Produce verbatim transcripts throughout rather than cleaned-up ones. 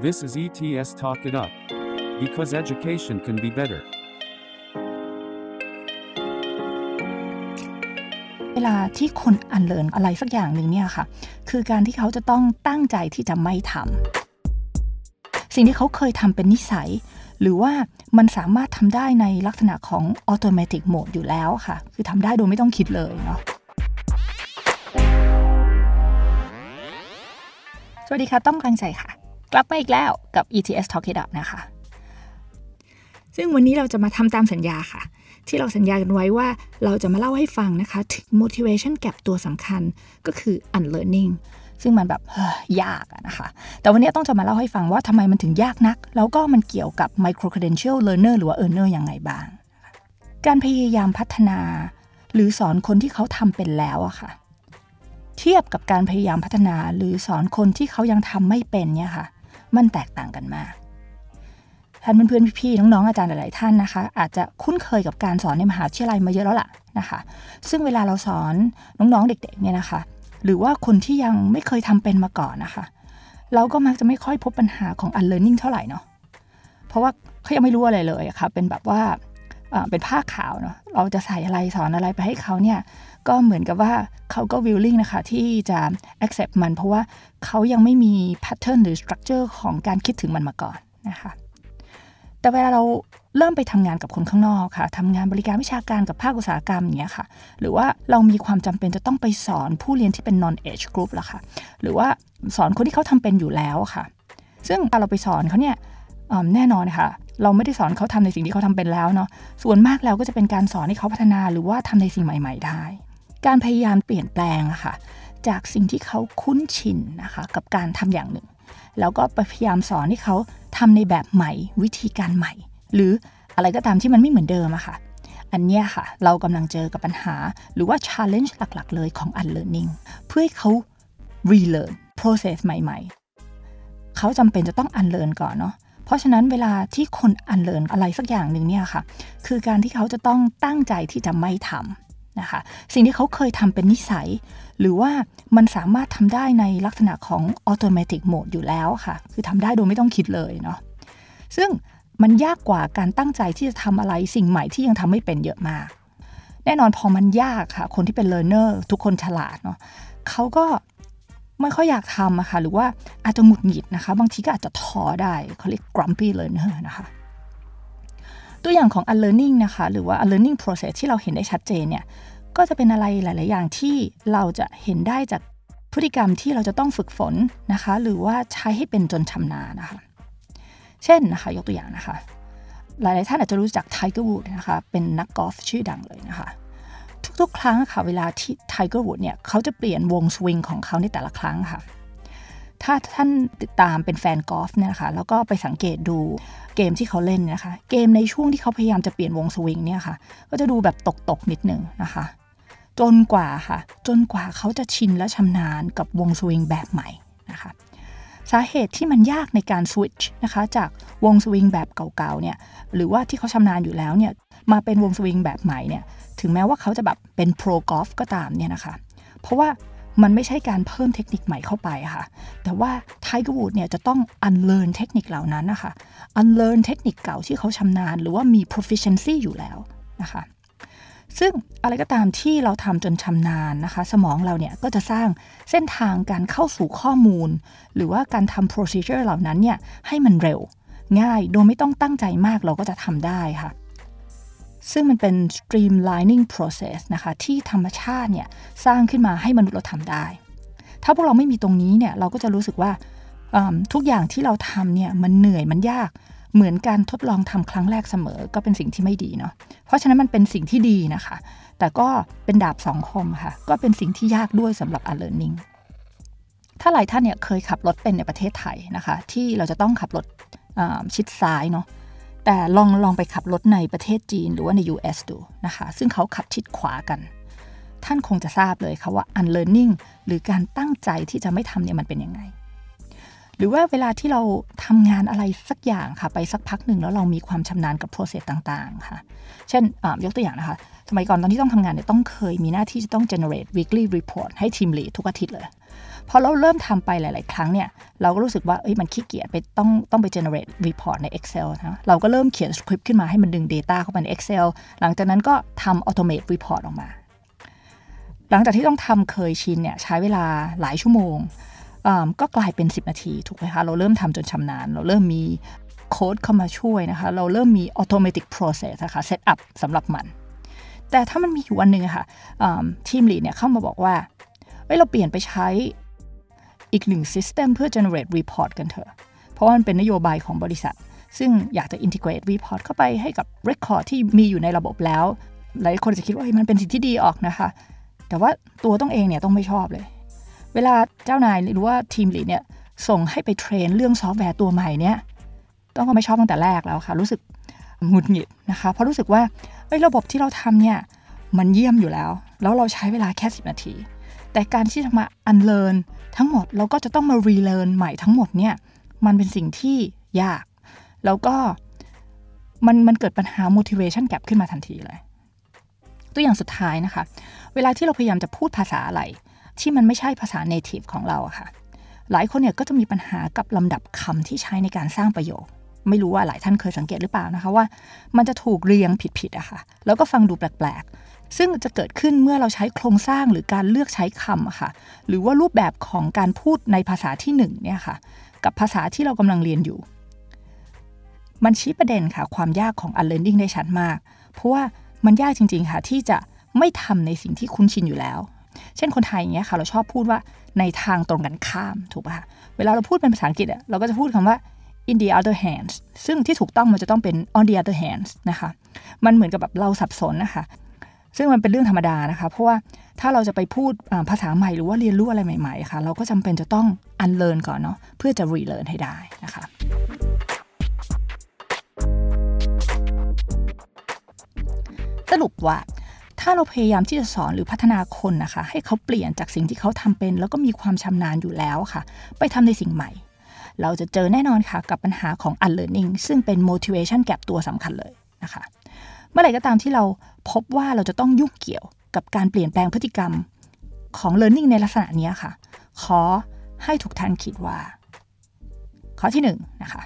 This is E T S Talk It Up. Because education can be better. เวลาที่คนอันเลิร์นอะไรสักอย่างหนึ่งเนี่ยค่ะคือการที่เขาจะต้องตั้งใจที่จะไม่ทำสิ่งที่เขาเคยทำเป็นนิสัยหรือว่ามันสามารถทำได้ในลักษณะของ automatic mode อยู่แล้วค่ะคือทำได้โดยไม่ต้องคิดเลยเนาะสวัสดีค่ะต้องกำลังใจค่ะกลับมาอีกแล้วกับ อี ที เอส Talk It Up นะคะซึ่งวันนี้เราจะมาทำตามสัญญาค่ะที่เราสัญญากันไว้ว่าเราจะมาเล่าให้ฟังนะคะถึง motivation gap ตัวสำคัญก็คือ unlearning ซึ่งมันแบบยากนะคะแต่วันนี้ต้องจะมาเล่าให้ฟังว่าทำไมมันถึงยากนักแล้วก็มันเกี่ยวกับ micro credential learner หรือว่า earner ยังไงบ้างการพยายามพัฒนาหรือสอนคนที่เขาทำเป็นแล้วอะค่ะเทียบกับการพยายามพัฒนาหรือสอนคนที่เขายังทำไม่เป็นเนี่ยค่ะมันแตกต่างกันมากท่านเพื่อนๆพี่ๆน้องๆอาจารย์หลายๆท่านนะคะอาจจะคุ้นเคยกับการสอนในมหาวิทยาลัยมาเยอะแล้วล่ะนะคะซึ่งเวลาเราสอนน้องๆเด็กๆเนี่ยนะคะหรือว่าคนที่ยังไม่เคยทำเป็นมาก่อนนะคะเราก็มักจะไม่ค่อยพบปัญหาของ unlearning เท่าไหร่เนาะเพราะว่าเขายังไม่รู้อะไรเลยค่ะเป็นแบบว่าเป็นผ้าขาวเนาะเราจะใส่อะไรสอนอะไรไปให้เขาเนี่ยก็เหมือนกับว่าเขาก็ willing นะคะที่จะ accept มันเพราะว่าเขายังไม่มี pattern หรือ structure ของการคิดถึงมันมาก่อนนะคะแต่เวลาเราเริ่มไปทำงานกับคนข้างนอกค่ะทำงานบริการวิชาการกับภาคอุตสาหกรรมอย่างเงี้ยค่ะหรือว่าเรามีความจำเป็นจะต้องไปสอนผู้เรียนที่เป็น non age group ละค่ะหรือว่าสอนคนที่เขาทำเป็นอยู่แล้วค่ะซึ่งเราไปสอนเขาเนี่ยแน่นอนค่ะเราไม่ได้สอนเขาทำในสิ่งที่เขาทำเป็นแล้วเนาะส่วนมากแล้วก็จะเป็นการสอนให้เขาพัฒนาหรือว่าทำในสิ่งใหม่ๆได้การพยายามเปลี่ยนแปลงอะค่ะจากสิ่งที่เขาคุ้นชินนะคะกับการทำอย่างหนึ่งแล้วก็พยายามสอนให้เขาทำในแบบใหม่วิธีการใหม่หรืออะไรก็ตามที่มันไม่เหมือนเดิมอะค่ะอันเนี้ยค่ะเรากำลังเจอกับปัญหาหรือว่า challenge หลักๆเลยของ unlearning เพื่อให้เขา relearn process ใหม่ๆเขาจำเป็นจะต้อง unlearn ก่อนเนาะเพราะฉะนั้นเวลาที่คน unlearn อะไรสักอย่างหนึ่งเนี่ยค่ะคือการที่เขาจะต้องตั้งใจที่จะไม่ทำนะคะสิ่งที่เขาเคยทำเป็นนิสัยหรือว่ามันสามารถทำได้ในลักษณะของ automatic mode อยู่แล้วค่ะคือทำได้โดยไม่ต้องคิดเลยเนาะซึ่งมันยากกว่าการตั้งใจที่จะทำอะไรสิ่งใหม่ที่ยังทำไม่เป็นเยอะมากแน่นอนพอมันยากค่ะคนที่เป็น learner ทุกคนฉลาดเนาะเขาก็ไม่ค่อยอยากทำอะค่ะหรือว่าอาจจะหงุดหงิดนะคะบางทีก็อาจจะท้อได้เขาเรียก grumpy learner นะคะตัวอย่างของ unlearning นะคะหรือว่า unlearning process ที่เราเห็นได้ชัดเจนเนี่ยก็จะเป็นอะไรหลายๆอย่างที่เราจะเห็นได้จากพฤติกรรมที่เราจะต้องฝึกฝนนะคะหรือว่าใช้ให้เป็นจนชำนาญนะคะเช่นนะคะยกตัวอย่างนะคะหลายๆท่านอาจจะรู้จัก Tiger Woods นะคะเป็นนักกอล์ฟชื่อดังเลยนะคะทุกๆครั้งค่ะเวลาที่ Tiger Woods เนี่ยเขาจะเปลี่ยนวงสวิงของเขาในแต่ละครั้งค่ะถ้าท่านติดตามเป็นแฟนกอล์ฟเนี่ยนะคะแล้วก็ไปสังเกตดูเกมที่เขาเล่นนะคะเกมในช่วงที่เขาพยายามจะเปลี่ยนวงสวิงเนี่ยค่ะก็จะดูแบบตกๆนิดนึงนะคะจนกว่าค่ะจนกว่าเขาจะชินและชำนาญกับวงสวิงแบบใหม่นะคะสาเหตุที่มันยากในการสวิตช์นะคะจากวงสวิงแบบเก่าๆเนี่ยหรือว่าที่เขาชำนาญอยู่แล้วเนี่ยมาเป็นวงสวิงแบบใหม่เนี่ยถึงแม้ว่าเขาจะแบบเป็นโปรกอล์ฟก็ตามเนี่ยนะคะเพราะว่ามันไม่ใช่การเพิ่มเทคนิคใหม่เข้าไปค่ะแต่ว่า Tiger Woods เนี่ยจะต้อง unlearn เทคนิคเหล่านั้นนะคะ unlearn เทคนิคเก่าที่เขาชำนาญหรือว่ามี proficiency อยู่แล้วนะคะซึ่งอะไรก็ตามที่เราทำจนชำนาญนะคะสมองเราเนี่ยก็จะสร้างเส้นทางการเข้าสู่ข้อมูลหรือว่าการทำ procedure เหล่านั้นเนี่ยให้มันเร็วง่ายโดยไม่ต้องตั้งใจมากเราก็จะทำได้ค่ะซึ่งมันเป็น streamlining process นะคะที่ธรรมชาติเนี่ยสร้างขึ้นมาให้มนุษย์เราทำได้ถ้าพวกเราไม่มีตรงนี้เนี่ยเราก็จะรู้สึกว่าทุกอย่างที่เราทำเนี่ยมันเหนื่อยมันยากเหมือนการทดลองทำครั้งแรกเสมอก็เป็นสิ่งที่ไม่ดีเนาะเพราะฉะนั้นมันเป็นสิ่งที่ดีนะคะแต่ก็เป็นดาบสองคมค่ะก็เป็นสิ่งที่ยากด้วยสำหรับ unlearning ถ้าหลายท่านเนี่ยเคยขับรถเป็นในประเทศไทยนะคะที่เราจะต้องขับรถชิดซ้ายเนาะแต่ลองลองไปขับรถในประเทศจีนหรือว่าใน ยู เอส ดูนะคะซึ่งเขาขับชิดขวากันท่านคงจะทราบเลยค่ะว่า unlearning หรือการตั้งใจที่จะไม่ทำเนี่ยมันเป็นยังไงหรือว่าเวลาที่เราทำงานอะไรสักอย่างค่ะไปสักพักหนึ่งแล้วเรามีความชำนาญกับ process ต่างๆค่ะเช่นยกตัวอย่างนะคะสมัยก่อนตอนที่ต้องทำงานเนี่ยต้องเคยมีหน้าที่จะต้อง generate weekly report ให้ทีม lead ทุกอาทิตย์เลยพอเราเริ่มทำไปหลายๆครั้งเนี่ยเราก็รู้สึกว่าเอ้ยมันขี้เกียจไปต้องต้องไป generate report ใน Excel นะเราก็เริ่มเขียน script ขึ้นมาให้มันดึง data เข้ามาใน Excel หลังจากนั้นก็ทำ automate report ออกมาหลังจากที่ต้องทำเคยชินเนี่ยใช้เวลาหลายชั่วโมงก็กลายเป็นสิบนาทีถูกไหมคะเราเริ่มทำจนชำนาญเราเริ่มมีโค้ดเข้ามาช่วยนะคะเราเริ่มมี automatic process นะคะ set up สำหรับมันแต่ถ้ามันมีอยู่วันหนึ่งค่ะทีมลีดเนี่ยเข้ามาบอกว่าเอ้ยเราเปลี่ยนไปใช้อีกหนึ่ง system เพื่อ generate report กันเถอะเพราะว่ามันเป็นนโยบายของบริษัทซึ่งอยากจะ integrate report เข้าไปให้กับ record ที่มีอยู่ในระบบแล้วหลายคนจะคิดว่ามันเป็นสิ่งที่ดีออกนะคะแต่ว่าตัวต้องเองเนี่ยต้องไม่ชอบเลยเวลาเจ้านายหรือว่าทีมลีดเนี่ยส่งให้ไปเทรนเรื่องซอฟต์แวร์ตัวใหม่เนี่ยต้องก็ไม่ชอบตั้งแต่แรกแล้วค่ะรู้สึกหงุดหงิดนะคะเพราะรู้สึกว่าไอ้ระบบที่เราทำเนี่ยมันเยี่ยมอยู่แล้วแล้วเราใช้เวลาแค่สิบนาทีแต่การที่จะมา unlearn ทั้งหมดเราก็จะต้องมา relearn ใหม่ทั้งหมดเนี่ยมันเป็นสิ่งที่ยากแล้วก็มันมันเกิดปัญหา motivation gap ขึ้นมาทันทีเลยตัวอย่างสุดท้ายนะคะเวลาที่เราพยายามจะพูดภาษาอะไรที่มันไม่ใช่ภาษา native ของเราอะค่ะหลายคนเนี่ยก็จะมีปัญหากับลำดับคำที่ใช้ในการสร้างประโยคไม่รู้ว่าหลายท่านเคยสังเกตหรือเปล่านะคะว่ามันจะถูกเรียงผิดๆอะค่ะแล้วก็ฟังดูแปลกๆซึ่งจะเกิดขึ้นเมื่อเราใช้โครงสร้างหรือการเลือกใช้คำอะค่ะหรือว่ารูปแบบของการพูดในภาษาที่หนึ่งเนี่ยค่ะกับภาษาที่เรากำลังเรียนอยู่มันชี้ประเด็นค่ะความยากของ unlearning ได้ชัดมากเพราะว่ามันยากจริงๆค่ะที่จะไม่ทำในสิ่งที่คุ้นชินอยู่แล้วเช่นคนไทยอย่างเงี้ยค่ะเราชอบพูดว่าในทางตรงกันข้ามถูกป่ะเวลาเราพูดเป็นภาษาอังกฤษอะเราก็จะพูดคำว่า in the other hands ซึ่งที่ถูกต้องมันจะต้องเป็น on the other hands นะคะมันเหมือนกับแบบเราสับสนนะคะซึ่งมันเป็นเรื่องธรรมดานะคะเพราะว่าถ้าเราจะไปพูดภาษาใหม่หรือว่าเรียนรู้อะไรใหม่ๆค่ะเราก็จำเป็นจะต้อง unlearn ก่อนเนาะเพื่อจะ relearn ให้ได้นะคะสรุปว่าถ้าเราพยายามที่จะสอนหรือพัฒนาคนนะคะให้เขาเปลี่ยนจากสิ่งที่เขาทำเป็นแล้วก็มีความชำนาญอยู่แล้วค่ะไปทำในสิ่งใหม่เราจะเจอแน่นอนค่ะกับปัญหาของ unlearning ซึ่งเป็น motivation gap ตัวสำคัญเลยนะคะเมื่อไหร่ก็ตามที่เราพบว่าเราจะต้องยุ่งเกี่ยวกับการเปลี่ยนแปลงพฤติกรรมของ learning ในลักษณะนี้ค่ะขอให้ทุกท่านคิดว่าข้อที่หนึ่งนะคะ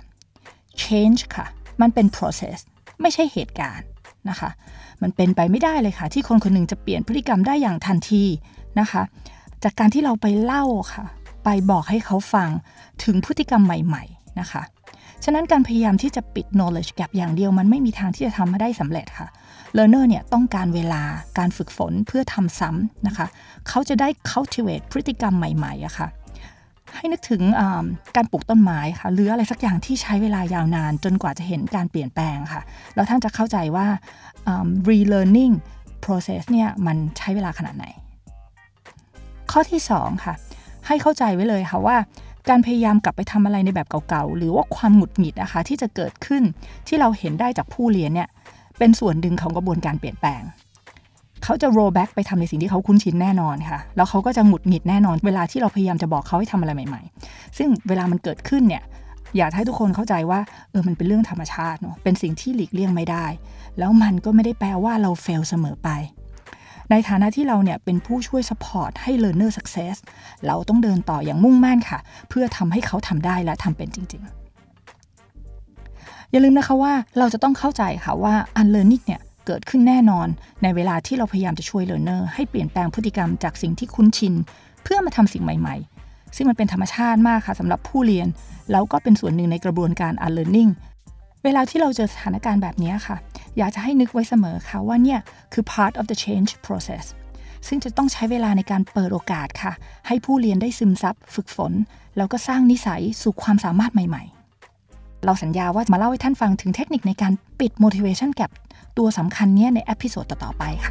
change ค่ะมันเป็น process ไม่ใช่เหตุการณ์นะคะมันเป็นไปไม่ได้เลยค่ะที่คนคนหนึ่งจะเปลี่ยนพฤติกรรมได้อย่างทันทีนะคะจากการที่เราไปเล่าค่ะไปบอกให้เขาฟังถึงพฤติกรรมใหม่ๆนะคะฉะนั้นการพยายามที่จะปิด knowledge gap อย่างเดียวมันไม่มีทางที่จะทำมาได้สำเร็จค่ะ learner เนี่ยต้องการเวลาการฝึกฝนเพื่อทำซ้ำนะคะเขาจะได้ cultivate พฤติกรรมใหม่ๆอะค่ะให้นึกถึงการปลูกต้นไม้ค่ะหรืออะไรสักอย่างที่ใช้เวลายาวนานจนกว่าจะเห็นการเปลี่ยนแปลงค่ะแล้วท่านจะเข้าใจว่า relearning process เนี่ยมันใช้เวลาขนาดไหนข้อที่สองค่ะให้เข้าใจไว้เลยค่ะว่าการพยายามกลับไปทำอะไรในแบบเก่าๆหรือว่าความหงุดหงิดนะคะที่จะเกิดขึ้นที่เราเห็นได้จากผู้เรียนเนี่ยเป็นส่วนหนึ่งของกระบวนการเปลี่ยนแปลงเขาจะ roll back ไปทำในสิ่งที่เขาคุ้นชินแน่นอนค่ะแล้วเขาก็จะหงุดหงิดแน่นอนเวลาที่เราพยายามจะบอกเขาให้ทำอะไรใหม่ๆซึ่งเวลามันเกิดขึ้นเนี่ยอยากให้ทุกคนเข้าใจว่าเออมันเป็นเรื่องธรรมชาติเนาะเป็นสิ่งที่หลีกเลี่ยงไม่ได้แล้วมันก็ไม่ได้แปลว่าเรา fail เสมอไปในฐานะที่เราเนี่ยเป็นผู้ช่วย support ให้ learner success เราต้องเดินต่ออย่างมุ่งมั่นค่ะเพื่อทำให้เขาทำได้และทำเป็นจริงๆอย่าลืมนะคะว่าเราจะต้องเข้าใจค่ะว่า unlearning เนี่ยเกิดขึ้นแน่นอนในเวลาที่เราพยายามจะช่วย learner ให้เปลี่ยนแปลงพฤติกรรมจากสิ่งที่คุ้นชินเพื่อมาทำสิ่งใหม่ๆซึ่งมันเป็นธรรมชาติมากค่ะสำหรับผู้เรียนแล้วก็เป็นส่วนหนึ่งในกระบวนการ unlearning เวลาที่เราเจอสถานการณ์แบบนี้ค่ะอยากจะให้นึกไว้เสมอค่ะว่าเนี่ยคือ part of the change process ซึ่งจะต้องใช้เวลาในการเปิดโอกาสค่ะให้ผู้เรียนได้ซึมซับฝึกฝนแล้วก็สร้างนิสัยสู่ความสามารถใหม่ๆเราสัญญาว่าจะมาเล่าให้ท่านฟังถึงเทคนิคในการปิด motivation gap ตัวสำคัญเนี้ยในเอพิโซดต่อๆไปค่ะ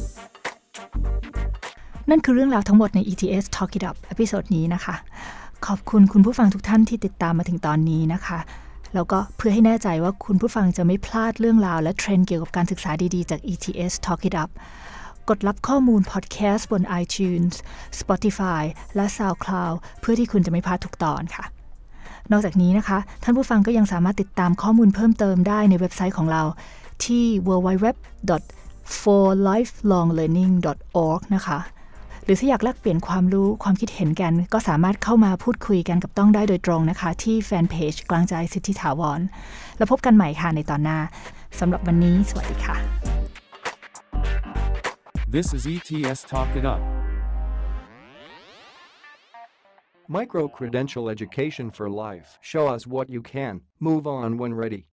นั่นคือเรื่องราวทั้งหมดใน อี ที เอส Talk It Up เอพิโซดนี้นะคะขอบคุณคุณผู้ฟังทุกท่านที่ติดตามมาถึงตอนนี้นะคะแล้วก็เพื่อให้แน่ใจว่าคุณผู้ฟังจะไม่พลาดเรื่องราวและเทรนด์เกี่ยวกับการศึกษาดีๆจาก อี ที เอส Talk It Up กดรับข้อมูลพอดแคสต์บน iTunes Spotify และ SoundCloud เพื่อที่คุณจะไม่พลาดทุกตอนค่ะนอกจากนี้นะคะท่านผู้ฟังก็ยังสามารถติดตามข้อมูลเพิ่มเติมได้ในเว็บไซต์ของเราที่ ดับเบิลยู ดับเบิลยู ดับเบิลยู ดอท for lifelong learning ดอท ออร์ก นะคะหรือถ้าอยากแลกเปลี่ยนความรู้ความคิดเห็นกันก็สามารถเข้ามาพูดคุยกันกับต้องได้โดยตรงนะคะที่แฟนเพจกลางใจสิทธิถาวรแล้วพบกันใหม่ค่ะในตอนหน้าสำหรับวันนี้สวัสดีค่ะ This is อี ที เอส Talk It Up. Micro-credential education for life. Show us what you can. Move on when ready.